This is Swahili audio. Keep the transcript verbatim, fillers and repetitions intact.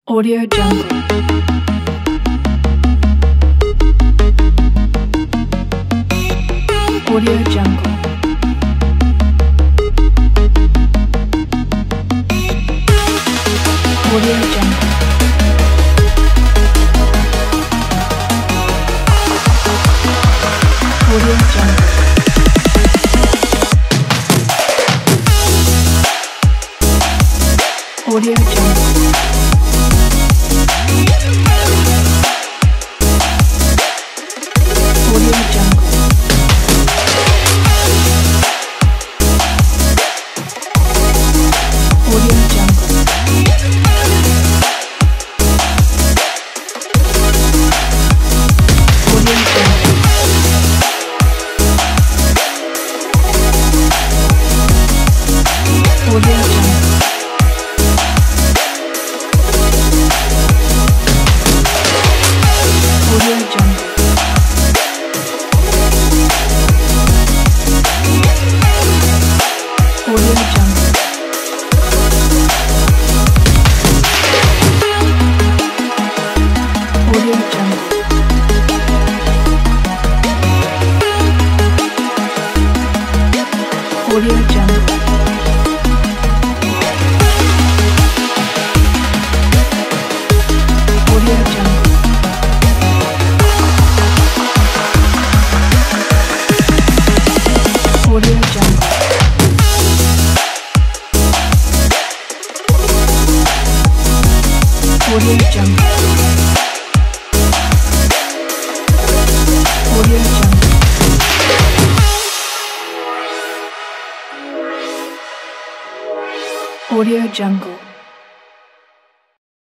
Audio Jungle. Audio Jungle. Audio Jungle. Audio Jungle. Audio Jungle. Audio Jungle. Audio Jungle. Audio Jungle. Audio Jungle. Audio Jungle. Audio Jungle. Audio Jungle. Audio Jungle. Audio Jungle. Audio Jungle. Audio Jungle. Audio Jungle. Audio Jungle.